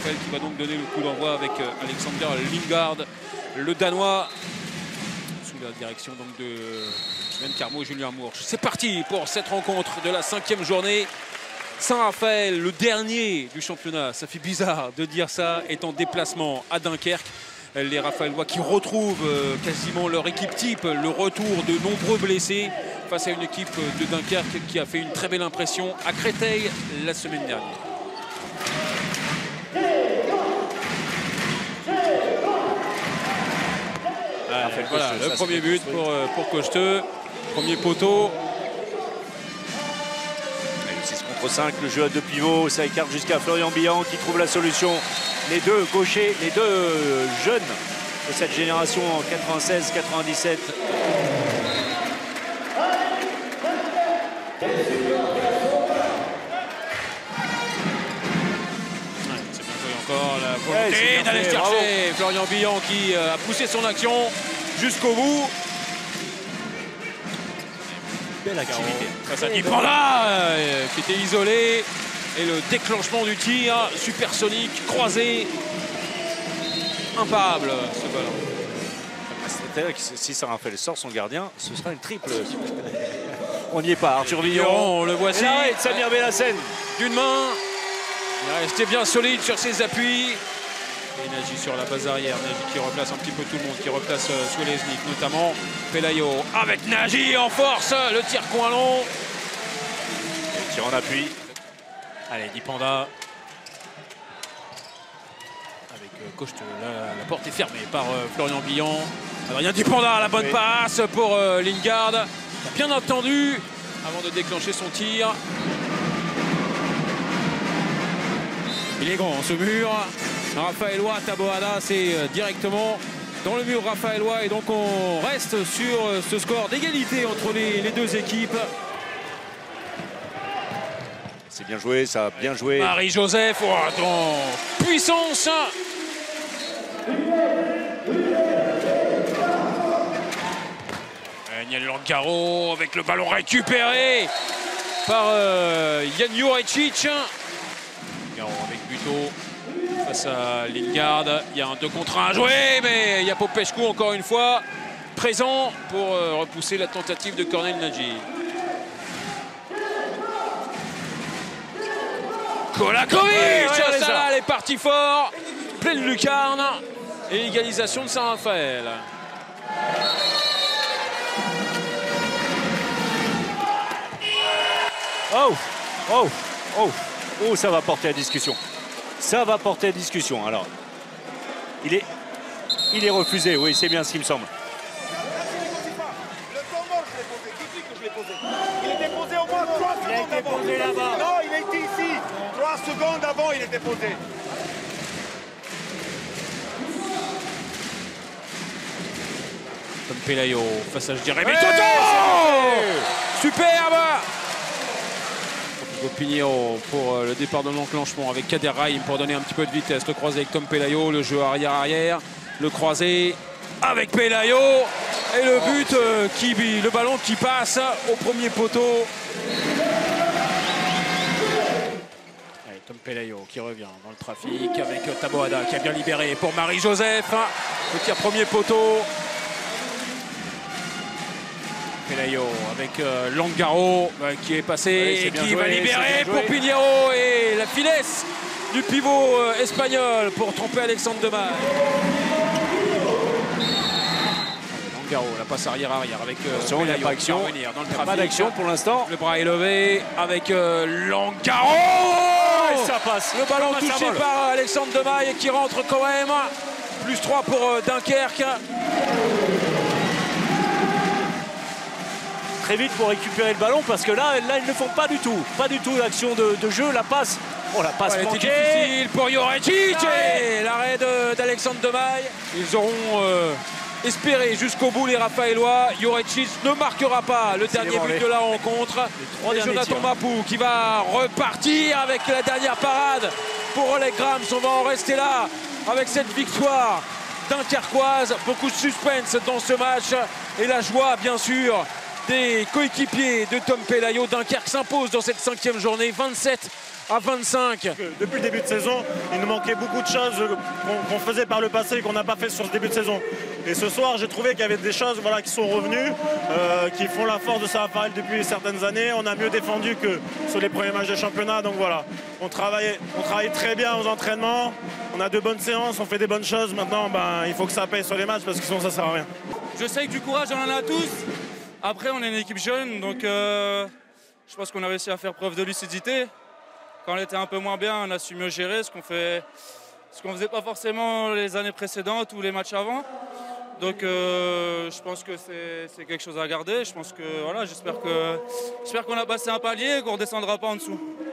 Raphaël qui va donc donner le coup d'envoi avec Alexander Lingard, le Danois, sous la direction donc de Sven Carmo et Julien Mourche. C'est parti pour cette rencontre de la 5e journée. Saint-Raphaël, le dernier du championnat, ça fait bizarre de dire ça, est en déplacement à Dunkerque. Les Raphaëlois qui retrouvent quasiment leur équipe type, le retour de nombreux blessés face à une équipe de Dunkerque qui a fait une très belle impression à Créteil la semaine dernière. Voilà, le premier but pour Cocheteux, premier poteau. 6 contre 5, le jeu à deux pivots, ça écarte jusqu'à Florian Billan qui trouve la solution. Les deux gauchers, les deux jeunes de cette génération en 96-97. C'est bien joué encore, la volonté d'aller chercher Florian Billan qui a poussé son action jusqu'au bout. Belle activité. Face à Dipanda qui était isolé. Et le déclenchement du tir, supersonique, croisé. Imparable ce ballon. C'est-à-dire que si Saint-Raphaël sort son gardien, ce sera une triple. On n'y est pas. Arthur Villon, on le voici. Et Samir Bellassène. D'une main. Il est resté bien solide sur ses appuis. Et Nagy sur la base arrière. Nagy qui replace un petit peu tout le monde, qui replace Swelesnik notamment. Pelayo avec Nagy en force. Le tir coin long. Et tir en appui. Allez, Dipanda. Avec Cocheteux. La porte est fermée par Florian Billan. Adrien Dipanda, la bonne passe pour Lingard. Il a bien entendu avant de déclencher son tir. Il est grand ce mur. Raphaëlois, Taboada, c'est directement dans le mur Raphaëlois. Et donc on reste sur ce score d'égalité entre les deux équipes. C'est bien joué, ça a bien joué. Marie-Joseph, dans puissance. Daniel Langaro avec le ballon récupéré par Jan Jurecic. Langaro avec Buteau face à Lingard. Il y a un 2 contre 1 à jouer, mais il y a Popescu encore une fois présent pour repousser la tentative de Cornel Nagy. Kolakovic, ça là, est parti fort, pleine lucarne et égalisation de Saint-Raphaël. Oh, ça va porter à discussion. Ça va porter à discussion. Alors, il est refusé, oui, c'est bien ce qui me semble. Il était posé au moins 3 secondes. Il a été posé là-bas. Non, il a été ici. 3 secondes avant, il était posé. Comme Pelayo, face à je dirais mais Toto superbe. Pinheiro pour le départ de l'enclenchement avec Kader Rahim pour donner un petit peu de vitesse. Le croisé avec Tom Pelayo, le jeu arrière-arrière. Le croisé avec Pelayo. Et le but, le ballon qui passe au premier poteau. Allez, Tom Pelayo qui revient dans le trafic avec Taboada qui a bien libéré pour Marie-Joseph. Le tir premier poteau. Pelayo avec Langaro qui est passé et qui va libérer pour Pinheiro. Et la finesse du pivot espagnol pour tromper Alexandre Demaille. Langaro, la passe arrière-arrière avec il n'y a pas d'action. Pas d'action pour l'instant. Le bras est levé avec Langaro. Ça passe. Le ballon touché par Alexandre Demaille qui rentre quand même. +3 pour Dunkerque. Très vite pour récupérer le ballon parce que là ils ne font pas du tout l'action de jeu, la passe. Oh, la passe manquée. Difficile pour Jurecic et l'arrêt d'Alexandre Demaille. Ils auront espéré jusqu'au bout les Raphaëlois. Jurecic ne marquera pas le dernier but de la rencontre. Et Jonathan Mapou qui va repartir avec la dernière parade pour Oleg Grams. On va en rester là avec cette victoire dunkerquoise. Beaucoup de suspense dans ce match et la joie bien sûr des coéquipiers de Tom Pelayo. Dunkerque s'impose dans cette 5e journée 27 à 25. Depuis le début de saison, il nous manquait beaucoup de choses qu'on faisait par le passé et qu'on n'a pas fait sur ce début de saison. Et ce soir, j'ai trouvé qu'il y avait des choses voilà, qui sont revenues, qui font la force de Saint-Raphaël depuis certaines années. On a mieux défendu que sur les premiers matchs de championnat. Donc voilà, on travaille très bien aux entraînements. On a de bonnes séances, on fait des bonnes choses. Maintenant, il faut que ça paye sur les matchs parce que sinon ça ne sert à rien. Je sais que du courage, on en a tous. Après, on est une équipe jeune, donc je pense qu'on a réussi à faire preuve de lucidité. Quand on était un peu moins bien, on a su mieux gérer ce qu'on ne faisait pas forcément les années précédentes ou les matchs avant. Donc je pense que c'est quelque chose à garder. Je pense que voilà, j'espère qu'on a passé un palier et qu'on ne redescendra pas en dessous.